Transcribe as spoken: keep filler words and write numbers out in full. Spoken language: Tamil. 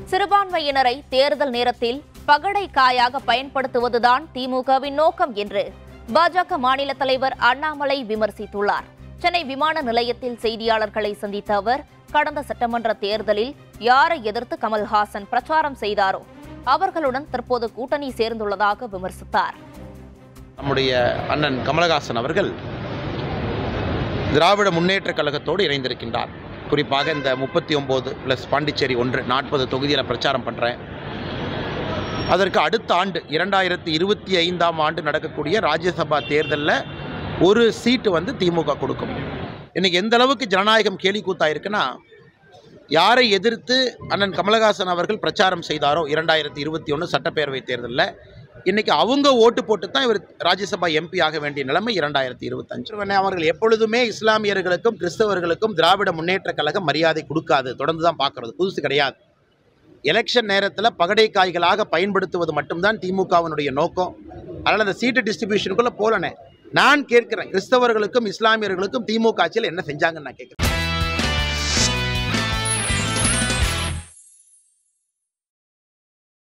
சிறுபான்மையினரை தேர்தல் நேரத்தில் பகடை காயாக பயன்படுத்துவதுதான் திமுகவின் நோக்கம் என்று பாஜக மாநில தலைவர் அண்ணாமலை விமர்சித்துள்ளார். சென்னை விமான நிலையத்தில் செய்தியாளர்களை சந்தித்த அவர், கடந்த சட்டமன்ற தேர்தலில் யாரை எதிர்த்து கமல்ஹாசன் பிரச்சாரம் செய்தாரோ அவர்களுடன் தற்போது கூட்டணி சேர்ந்துள்ளதாக விமர்சித்தார். நம்முடைய அண்ணன் கமலஹாசன் அவர்கள் திராவிட முன்னேற்ற கழகத்தோடு இணைந்திருக்கின்றார். குறிப்பாக இந்த முப்பத்தி ஒன்பது பிளஸ் பாண்டிச்சேரி ஒன்று நாற்பது தொகுதியில் பிரச்சாரம் பண்ணுறேன். அதற்கு அடுத்த ஆண்டு இரண்டாயிரத்தி இருபத்தி ஐந்தாம் ஆண்டு நடக்கக்கூடிய ராஜ்யசபா தேர்தலில் ஒரு சீட்டு வந்து திமுக கொடுக்கும். இன்றைக்கி எந்த அளவுக்கு ஜனநாயகம் கேலி கூத்தாயிருக்குன்னா, யாரை எதிர்த்து அண்ணன் கமலஹாசன் அவர்கள் பிரச்சாரம் செய்தாரோ இரண்டாயிரத்தி இருபத்தி ஒன்று சட்டப்பேரவை தேர்தலில், இன்றைக்கி அவங்க ஓட்டு போட்டு தான் இவர் ராஜ்யசபா எம்பி ஆக வேண்டிய நிலைமை இரண்டாயிரத்தி இருபத்தஞ்சு. அவர்கள் எப்பொழுதுமே இஸ்லாமியர்களுக்கும் கிறிஸ்தவர்களுக்கும் திராவிட முன்னேற்ற கழகம் மரியாதை கொடுக்காது. தொடர்ந்து தான் பார்க்குறது, புதுசு கிடையாது. எலெக்ஷன் நேரத்தில் பகடை காய்களாக பயன்படுத்துவது மட்டும்தான் திமுகவினுடைய நோக்கம். அதனால் அந்த சீட்டு டிஸ்ட்ரிபியூஷனுக்குள்ளே போலனே நான் கேட்குறேன், கிறிஸ்தவர்களுக்கும் இஸ்லாமியர்களுக்கும் திமுக ஆட்சியில் என்ன செஞ்சாங்கன்னு நான் கேட்குறேன்.